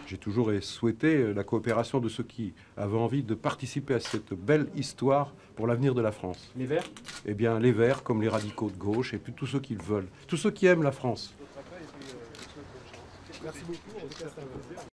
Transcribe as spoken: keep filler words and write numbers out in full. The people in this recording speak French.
J'ai toujours souhaité la coopération de ceux qui avaient envie de participer à cette belle histoire pour l'avenir de la France. Les Verts? Eh bien, les Verts, comme les radicaux de gauche, et puis tous ceux qui le veulent, tous ceux qui aiment la France. Merci beaucoup. En tout cas,